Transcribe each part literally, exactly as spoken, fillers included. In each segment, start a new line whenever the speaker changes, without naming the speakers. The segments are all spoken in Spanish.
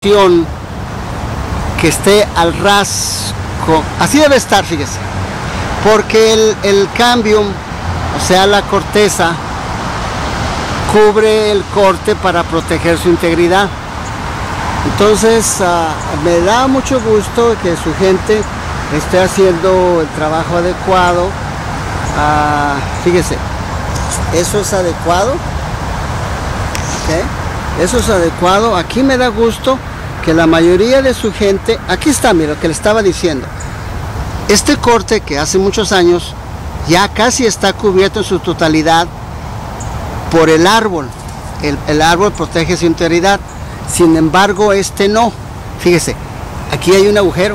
que esté al ras, con, así debe estar, fíjese, porque el, el cambium, o sea la corteza, cubre el corte para proteger su integridad. Entonces uh, me da mucho gusto que su gente esté haciendo el trabajo adecuado. Uh, fíjese, eso es adecuado, ¿okay? Eso es adecuado. Aquí me da gusto que la mayoría de su gente, aquí está, mira lo que le estaba diciendo, este corte que hace muchos años ya casi está cubierto en su totalidad por el árbol. El, el árbol protege su integridad, sin embargo este no. Fíjese, aquí hay un agujero,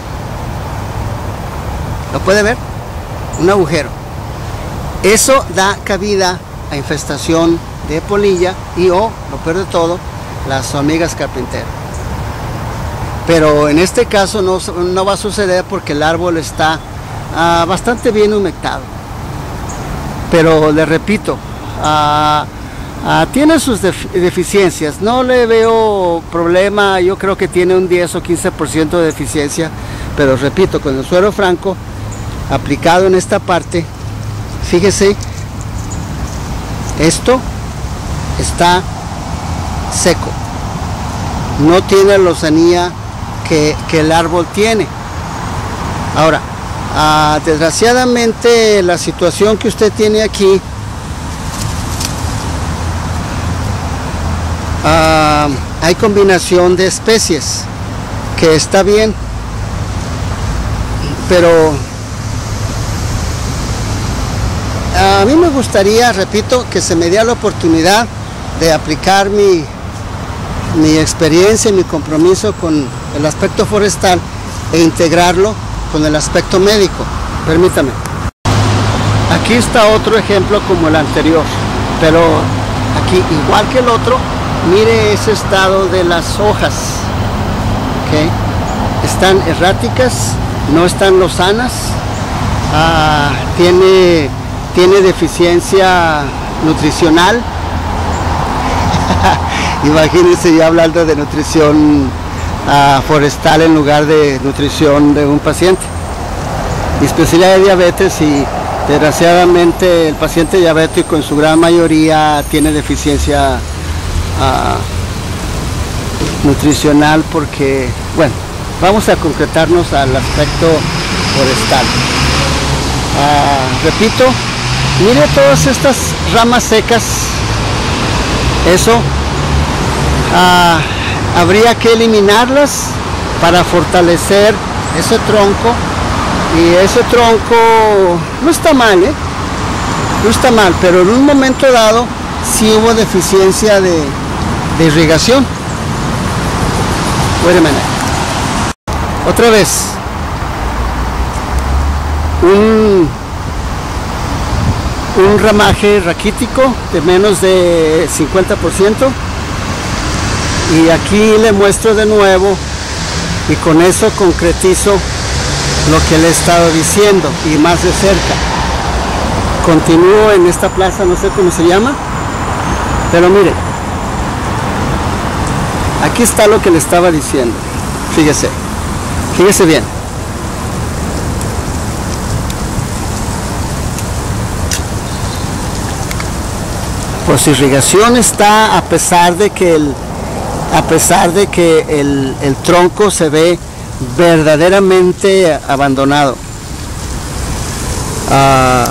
¿lo puede ver? Un agujero. Eso da cabida a infestación de polilla y o, lo peor de todo, las hormigas carpinteras. Pero en este caso no, no va a suceder porque el árbol está uh, bastante bien humectado. Pero le repito, uh, uh, tiene sus def deficiencias, no le veo problema. Yo creo que tiene un diez o quince por ciento de deficiencia, pero repito, con el suero franco aplicado en esta parte, fíjese, esto está seco, no tiene lozanía que, que el árbol tiene. Ahora, uh, desgraciadamente la situación que usted tiene aquí, uh, hay combinación de especies que está bien, pero a mí me gustaría, repito, que se me diera la oportunidad de aplicar mi, mi experiencia y mi compromiso con el aspecto forestal e integrarlo con el aspecto médico. Permítame. Aquí está otro ejemplo como el anterior, pero aquí, igual que el otro, mire ese estado de las hojas, ¿okay? Están erráticas, no están lozanas, ah, tiene... tiene deficiencia nutricional. Imagínense yo hablando de nutrición uh, forestal en lugar de nutrición de un paciente. Mi especialidad es diabetes y desgraciadamente el paciente diabético en su gran mayoría tiene deficiencia uh, nutricional porque, bueno, vamos a concretarnos al aspecto forestal. Uh, repito, mire todas estas ramas secas, eso uh, habría que eliminarlas para fortalecer ese tronco, y ese tronco no está mal, ¿eh? no está mal, pero en un momento dado sí hubo deficiencia de, de irrigación. Wait a minute. Otra vez, un un ramaje raquítico de menos de cincuenta por ciento, y aquí le muestro de nuevo y con eso concretizo lo que le he estado diciendo y más de cerca. Continúo en esta plaza, no sé cómo se llama, pero miren, aquí está lo que le estaba diciendo. Fíjese, fíjese bien. Pues irrigación está, a pesar de que el, a pesar de que el, el tronco se ve verdaderamente abandonado. Uh,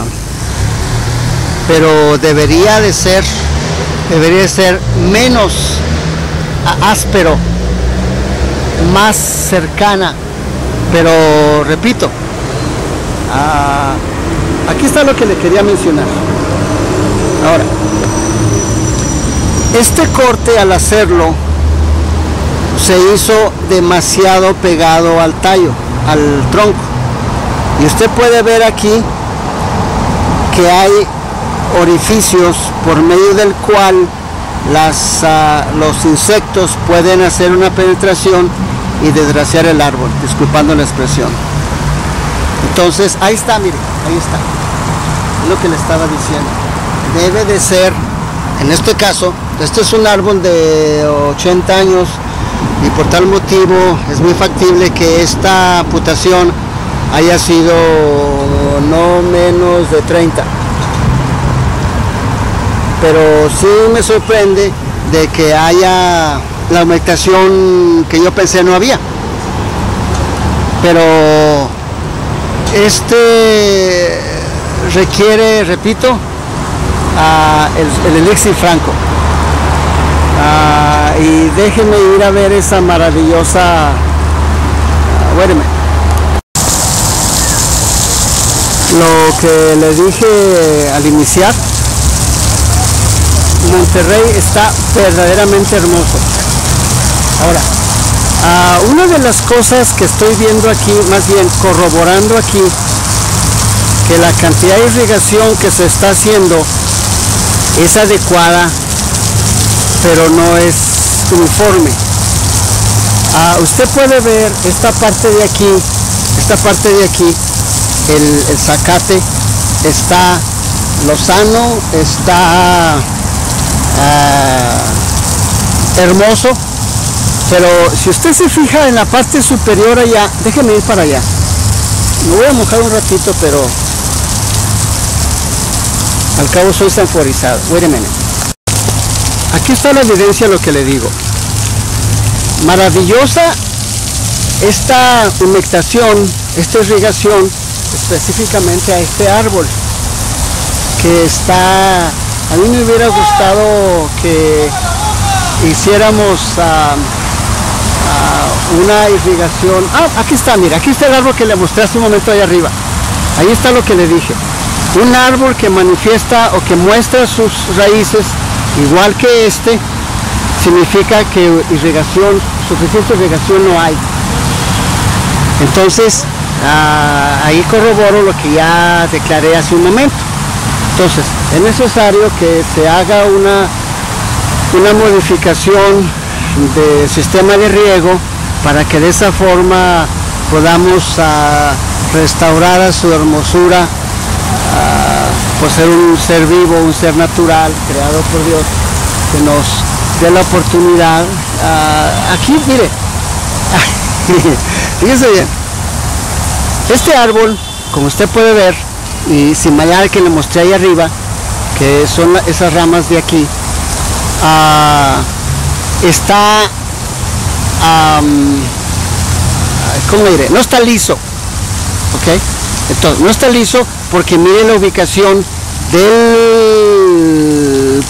pero debería de ser, debería de ser menos áspero, más cercana. Pero repito, uh, aquí está lo que le quería mencionar. Ahora, este corte al hacerlo se hizo demasiado pegado al tallo, al tronco, y usted puede ver aquí que hay orificios por medio del cual las, uh, los insectos pueden hacer una penetración y desgraciar el árbol, disculpando la expresión. Entonces ahí está, mire, ahí está, es lo que le estaba diciendo. Debe de ser, en este caso, este es un árbol de ochenta años, y por tal motivo es muy factible que esta amputación haya sido no menos de treinta. Pero sí me sorprende de que haya la aumentación que yo pensé no había. Pero este requiere, repito, uh, el, el elixir franco. Uh, y déjenme ir a ver esa maravillosa... Uh, wait a minute. Lo que le dije al iniciar, Monterrey está verdaderamente hermoso. Ahora, uh, una de las cosas que estoy viendo aquí, más bien corroborando aquí, que la cantidad de irrigación que se está haciendo es adecuada, pero no es uniforme. Uh, usted puede ver esta parte de aquí, esta parte de aquí, el, el zacate está lozano, está uh, hermoso, pero si usted se fija en la parte superior allá, déjeme ir para allá. Me voy a mojar un ratito, pero al cabo soy sanforizado. Wait a minute. Aquí está la evidencia de lo que le digo. Maravillosa esta humectación, esta irrigación, específicamente a este árbol, que está... A mí me hubiera gustado que hiciéramos uh, uh, una irrigación. Ah, aquí está, mira, aquí está el árbol que le mostré hace un momento ahí arriba. Ahí está lo que le dije. Un árbol que manifiesta o que muestra sus raíces, igual que este, significa que irrigación, suficiente irrigación no hay. Entonces, uh, ahí corroboro lo que ya declaré hace un momento. Entonces, es necesario que se haga una, una modificación del sistema de riego para que de esa forma podamos uh, restaurar a su hermosura uh, por ser un ser vivo, un ser natural, creado por Dios, que nos dé la oportunidad. Uh, aquí, mire, fíjese bien, este árbol, como usted puede ver, y similar al que le mostré ahí arriba, que son esas ramas de aquí, uh, está, um, ¿cómo diré? No está liso, ¿ok? Entonces, no está liso porque mire la ubicación del,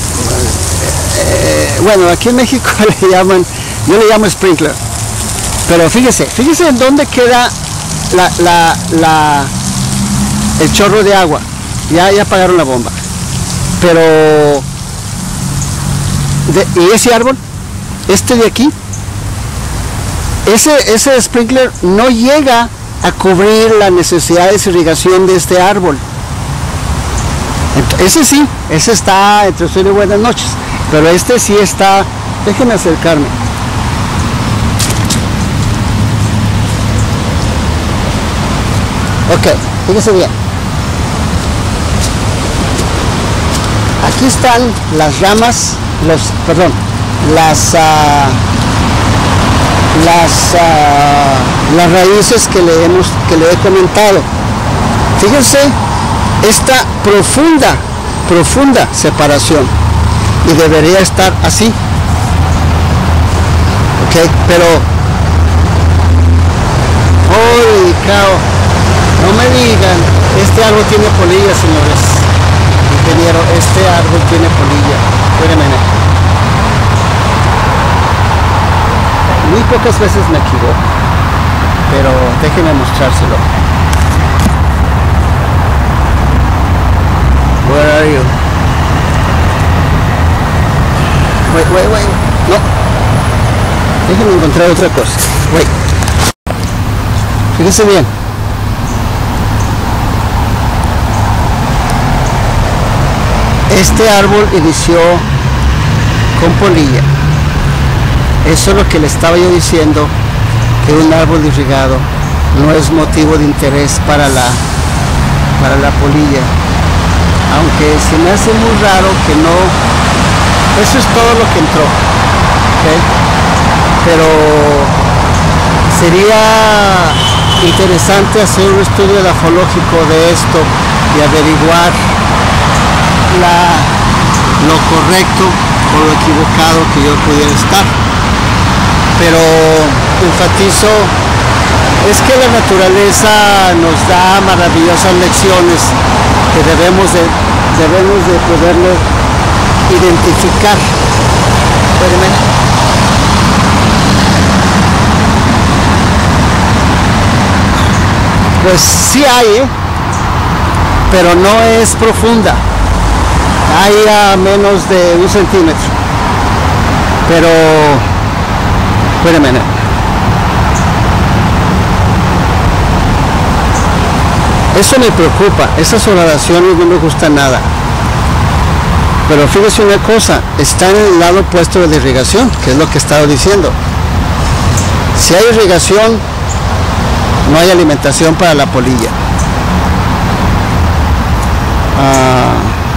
eh, bueno, aquí en México le llaman, yo le llamo sprinkler, pero fíjese, fíjese en dónde queda la, la, la el chorro de agua. Ya, ya apagaron la bomba, pero de, y ese árbol, este de aquí, ese, ese sprinkler no llega a cubrir las necesidades de irrigación de este árbol. Entonces, ese sí, ese está entre sueño y buenas noches, pero este sí está, déjenme acercarme. Ok, fíjese bien. Aquí están las ramas, los, perdón, las, uh, las, uh, las raíces que le, hemos, que le he comentado. Fíjense esta profunda, profunda separación, y debería estar así. Ok, pero, ¡ay, cao! No me digan, este árbol tiene polilla, señores. Ingeniero, este árbol tiene polilla. Espérenme. Muy pocas veces me equivoco, pero déjenme mostrárselo. Where are you? Wait, wait, wait. No. Déjenme encontrar otra cosa. Wait. Fíjense bien. Este árbol inició con polilla. Eso es lo que le estaba yo diciendo, que un árbol irrigado no es motivo de interés para la, para la polilla. Aunque se me hace muy raro que no... Eso es todo lo que entró. ¿Okay? pero sería interesante hacer un estudio edafológico de esto y averiguar la, lo correcto o lo equivocado que yo pudiera estar. Pero enfatizo, es que la naturaleza nos da maravillosas lecciones que debemos de, debemos de poderlo identificar. Pues sí hay, ¿eh? Pero no es profunda. Hay a menos de un centímetro. Pero, espérame. Eso me preocupa. Esas oraciones no me gustan nada. Pero fíjese una cosa, está en el lado opuesto de la irrigación, que es lo que he estado diciendo. Si hay irrigación, no hay alimentación para la polilla. Ah,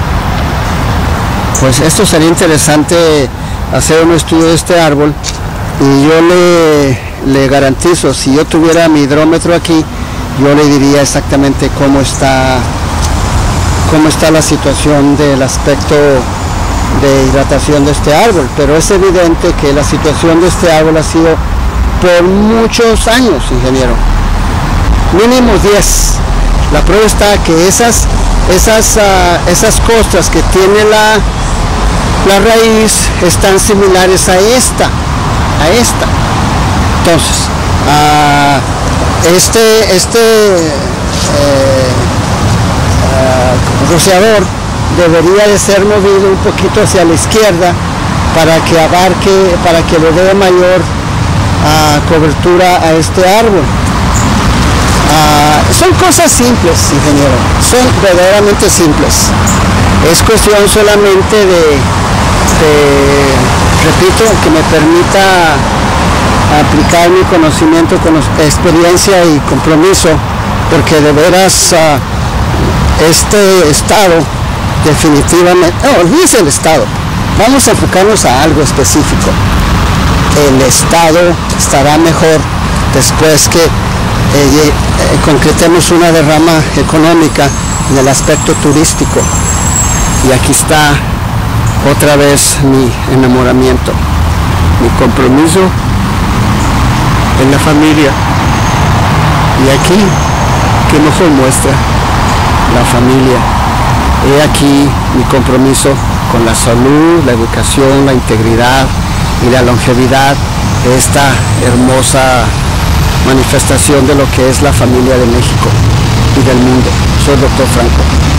pues esto sería interesante hacer un estudio de este árbol y yo le, le garantizo, si yo tuviera mi hidrómetro aquí, yo le diría exactamente cómo está, cómo está la situación del aspecto de hidratación de este árbol, pero es evidente que la situación de este árbol ha sido por muchos años, ingeniero. Mínimo diez. La prueba está que esas esas uh, esas costras que tiene la la raíz están similares a esta a esta entonces uh, este este eh, uh, rociador debería de ser movido un poquito hacia la izquierda para que abarque, para que le dé mayor uh, cobertura a este árbol. Uh, son cosas simples, ingeniero, son verdaderamente simples. Es cuestión solamente de, de, repito, que me permita aplicar mi conocimiento, con experiencia y compromiso, porque de veras uh, este estado definitivamente, no, olvídese el estado, vamos a enfocarnos a algo específico. El estado estará mejor después que Eh, eh, concretemos una derrama económica en el aspecto turístico, y aquí está otra vez mi enamoramiento, mi compromiso en la familia, y aquí, ¿qué mejor muestra? La familia. He aquí mi compromiso con la salud, la educación, la integridad y la longevidad de esta hermosa manifestación de lo que es la familia de México y del mundo. Soy el doctor Franco.